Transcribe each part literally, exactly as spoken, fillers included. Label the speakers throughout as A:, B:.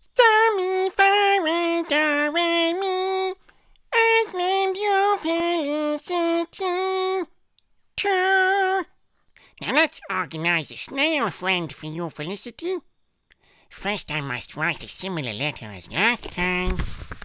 A: So me, fa, do, re, mi. I've named you Felicity too. Now let's organize a snail friend for you, Felicity. First I must write a similar letter as last time.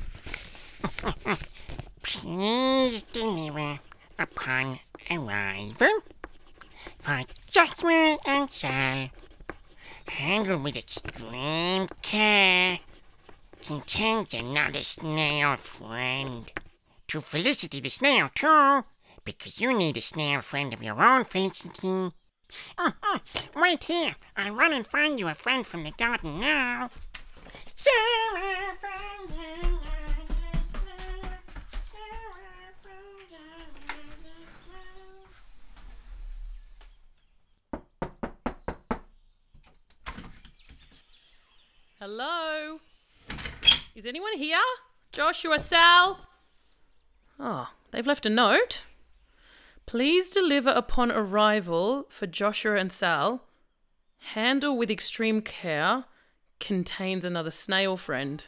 A: Please deliver upon arrival for Joshua and Sal. Handled with extreme care. Contains another snail friend. To Felicity the snail too, because you need a snail friend of your own, Felicity. Oh, oh, wait here. I'll run and find you a friend from the garden now. Sarah, friend,
B: Hello? Is anyone here? Joshua, Sal? Oh, they've left a note. Please deliver upon arrival for Joshua and Sal. Handle with extreme care. Contains another snail friend.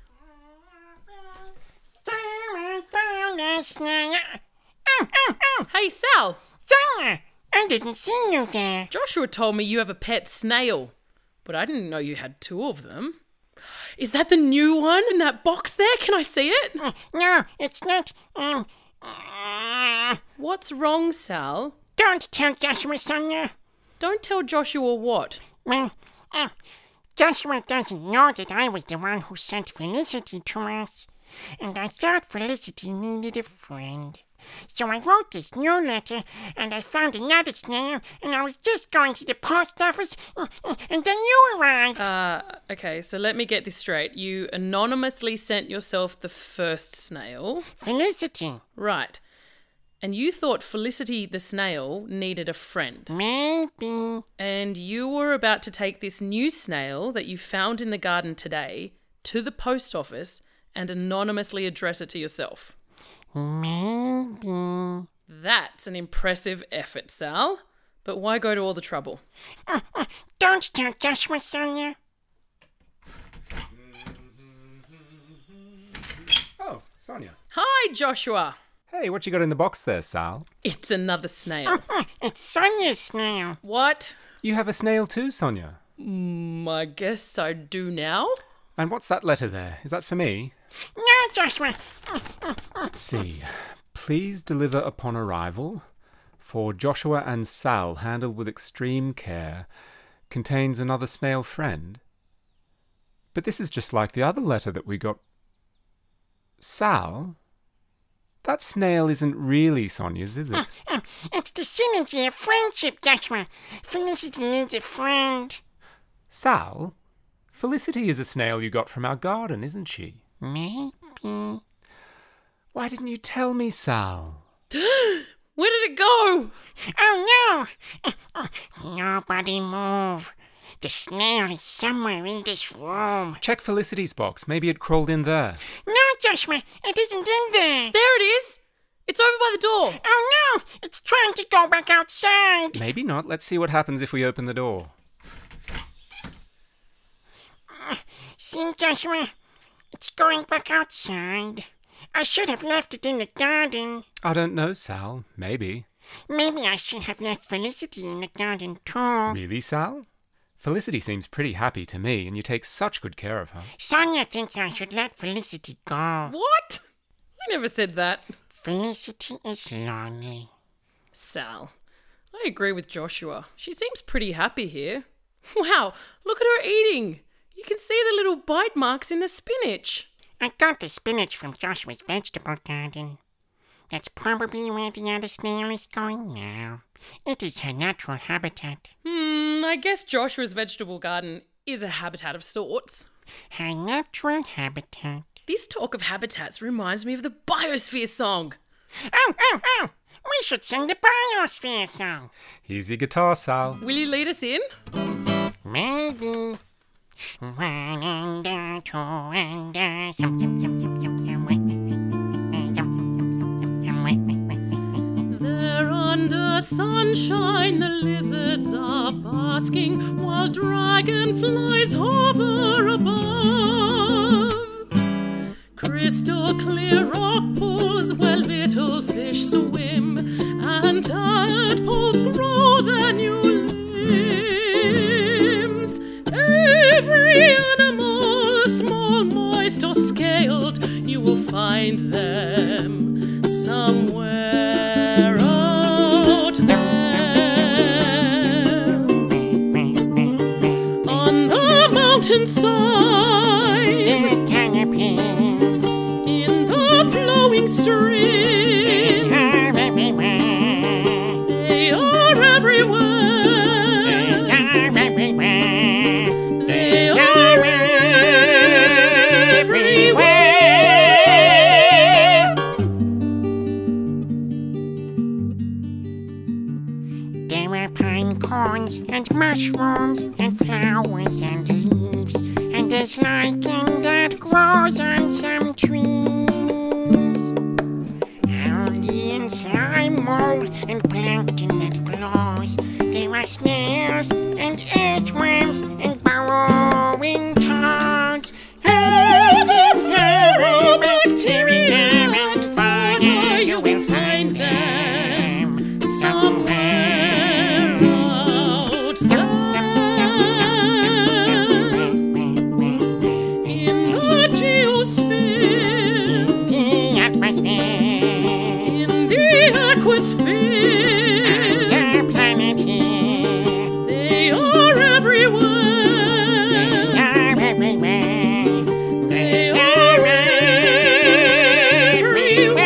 A: Sarah found a snail. Oh, oh, oh.
B: Hey, Sal!
A: Sarah, I didn't see you there.
B: Joshua told me you have a pet snail, but I didn't know you had two of them. Is that the new one in that box there? Can I see it?
A: Uh, no, it's not. Um. Uh,
B: What's wrong, Sal?
A: don't tell Joshua, Sonia.
B: Don't tell Joshua what?
A: Well, uh, Joshua doesn't know that I was the one who sent Felicity to us. And I thought Felicity needed a friend. So I wrote this new letter, and I found another snail, and I was just going to the post office, and then you arrived.
B: Uh, okay, so let me get this straight. You anonymously sent yourself the first snail.
A: Felicity.
B: Right. And you thought Felicity the snail needed a friend.
A: Maybe.
B: And you were about to take this new snail that you found in the garden today to the post office and anonymously address it to yourself.
A: Maybe.
B: That's an impressive effort, Sal. But why go to all the trouble?
A: Uh, uh, don't tell Joshua, Sonia.
C: Oh, Sonia.
B: Hi, Joshua.
C: Hey, what you got in the box there, Sal?
B: It's another snail.
A: Uh, uh, it's Sonia's snail.
B: What?
C: You have a snail too, Sonia.
B: Mm, I guess I do now.
C: And what's that letter there? Is that for me?
A: No, Joshua.
C: Let's see. Please deliver upon arrival for Joshua and Sal, handled with extreme care. Contains another snail friend. But this is just like the other letter that we got. Sal? That snail isn't really Sonia's, is it?
A: Uh, uh, it's the synergy of friendship, Joshua. Felicity needs a friend.
C: Sal? Felicity is a snail you got from our garden, isn't she?
A: Maybe.
C: Why didn't you tell me, Sal?
B: Where did it go?
A: Oh, no. Nobody move. The snail is somewhere in this room.
C: Check Felicity's box. Maybe it crawled in there.
A: No, Joshua, it isn't in there.
B: There it is. It's over by the door.
A: Oh, no. It's trying to go back outside.
C: Maybe not. Let's see what happens if we open the door.
A: See, Joshua? It's going back outside. I should have left it in the garden.
C: I don't know, Sal. Maybe.
A: Maybe I should have left Felicity in the garden too.
C: Really, Sal? Felicity seems pretty happy to me, and you take such good care of her.
A: Sonia thinks I should let Felicity go.
B: What? I never said that.
A: Felicity is lonely.
B: Sal, I agree with Joshua. She seems pretty happy here. Wow, look at her eating. You can see the little bite marks in the spinach.
A: I got the spinach from Joshua's vegetable garden. That's probably where the other snail is going now. It is her natural habitat.
B: Hmm, I guess Joshua's vegetable garden is a habitat of sorts.
A: Her natural habitat.
B: This talk of habitats reminds me of the Biosphere song.
A: Oh, oh, oh! We should sing the Biosphere song.
C: Here's your guitar, Sal.
B: Will you lead us in?
A: Maybe. One and a, two and a, some, some, some, some, some, some, wait, wait, wait, wait, some, some, some, some, some, wait, wait, wait, wait, wait.
B: There under sunshine the lizards are basking, while dragonflies hover above. near rock pools where little fish swim, and tadpoles grow their new limbs. Every animal, small, moist or scaled, you will find them somewhere out there. On the mountainside,
A: Little canopies,
B: in the flowing streams,
A: are everywhere.
B: they are everywhere.
A: They are everywhere.
B: They are everywhere.
A: There are pine cones and mushrooms and flowers and leaves, and there's lichen that grows on some trees. Algae and slime mold and plankton that glows. There are snails and earthworms and burrowing toads. All the flora, bacteria and fauna, you will find them somewhere
B: out there. In the geosphere,
A: the atmosphere,
B: in the aquasphere,
A: the planet here.
B: they are everywhere.
A: They are everywhere.
B: They are everywhere.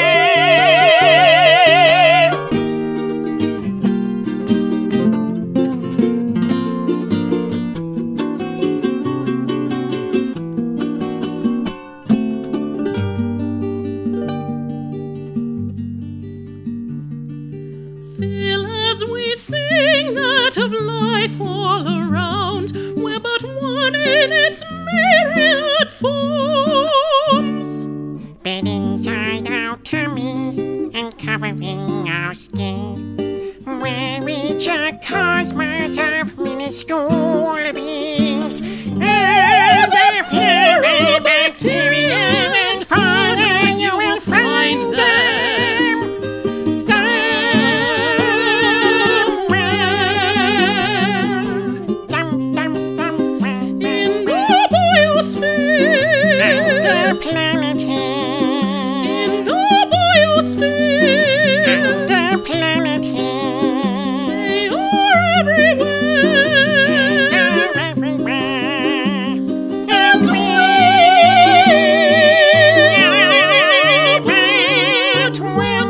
B: Feel as we sing that of life all around, we're but one in its myriad forms.
A: Bed inside our tummies and covering our skin, we're each a cosmos of minuscule beings. All the flora, bacteria, and fauna, you will find them somewhere. Dum, dum, dum,
B: In the biosphere,
A: the planet here.
B: in the biosphere,
A: The planet here.
B: they are everywhere.
A: They're everywhere. And we are but one.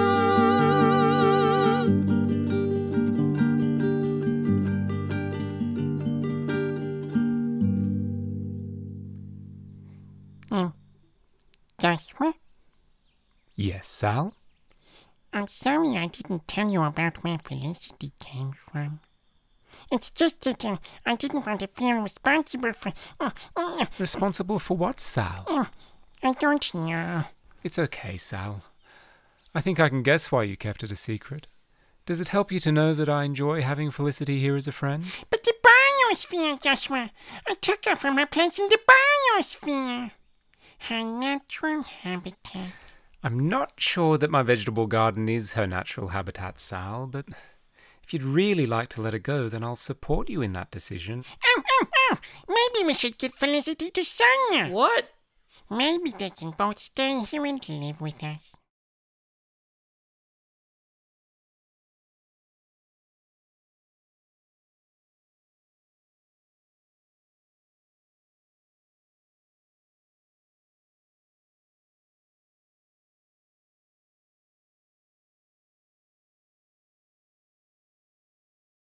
A: Um, Joshua,
C: Yes, Sal?
A: I'm sorry I didn't tell you about where Felicity came from. It's just that uh, I didn't want to feel responsible for... Uh, uh,
C: Responsible for what, Sal?
A: uh, I don't know.
C: It's okay, Sal. I think I can guess why you kept it a secret. Does it help you to know that I enjoy having Felicity here as a friend?
A: But the biosphere, Joshua. I took her from her place in the biosphere. Her natural habitat.
C: I'm not sure that my vegetable garden is her natural habitat, Sal, but if you'd really like to let her go, then I'll support you in that decision.
A: Oh, oh, oh. Maybe we should get Felicity to Sonia.
B: What?
A: Maybe they can both stay here and live with us.